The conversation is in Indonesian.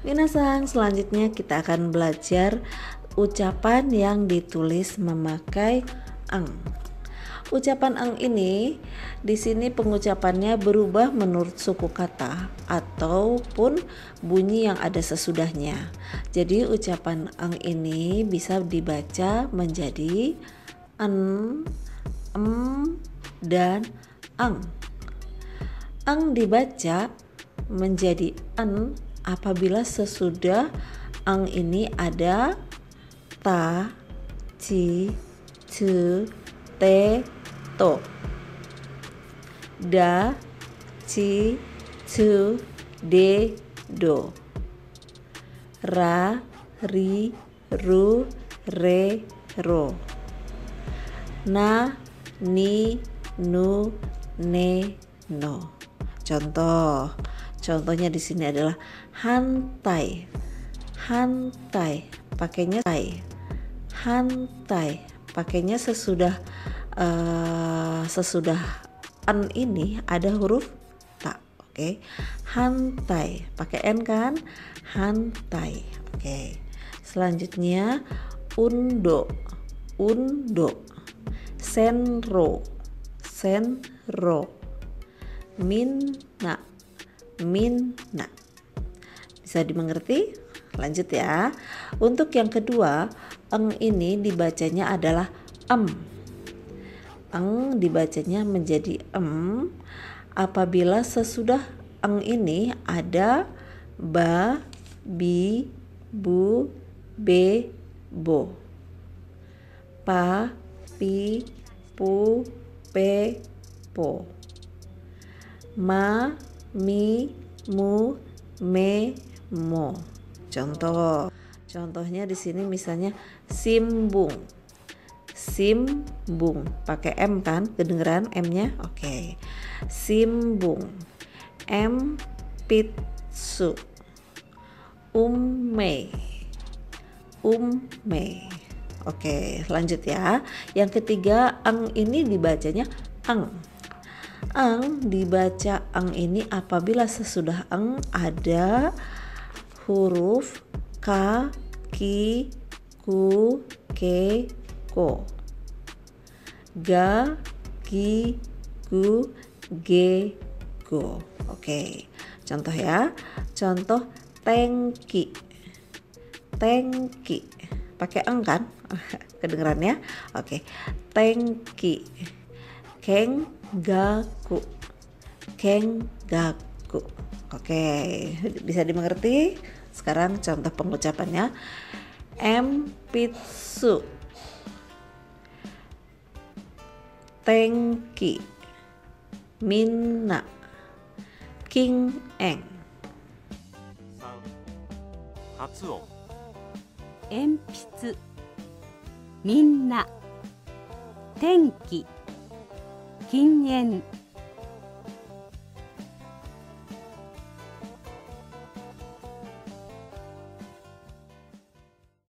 Minasan, selanjutnya kita akan belajar ucapan yang ditulis memakai eng. Ucapan eng ini di sini pengucapannya berubah menurut suku kata ataupun bunyi yang ada sesudahnya. Jadi ucapan eng ini bisa dibaca menjadi en, em, dan eng. Eng dibaca menjadi en apabila sesudah eng ini ada ta, ci, ce, te, to. Da, ci, cu, de, do. Ra, ri, ru, re, ro. Na, ni, nu, ne, no. Contohnya di sini adalah hantai. Hantai, pakainya tai. Hantai, pakainya sesudah an ini ada huruf ta. Oke. Hantai, pakai n kan? Hantai. Oke. Selanjutnya undo. Undo. Senro. Senro. Minna. Minna. Bisa dimengerti? Lanjut ya. Untuk yang kedua, eng ini dibacanya adalah em. Eng dibacanya menjadi em apabila sesudah eng ini ada ba, bi, bu, be, bo. Pa, pi, pu, pe, po. Ma, mi, mu, me, mo. Contohnya di sini misalnya simbung. Simbung, pakai m kan? Kedengeran m-nya? Oke. Simbung. Pitsu. Umme. Umme. Oke, lanjut ya. Yang ketiga, eng ini dibacanya eng. Eng dibaca eng ini apabila sesudah eng ada huruf ka, ki, ku, ke, ko. Ga, gi, gu, ge, go. Oke. Contoh ya. Contoh tengki. Tengki. Pakai eng kan? Kedengeran ya? Oke. Tengki. Kenggaku. Kenggaku. Oke, bisa dimengerti? Sekarang contoh pengucapannya. Empitsu. Tengki. Minna. King eng. 3. 発音鉛筆、みんな、天気、禁煙。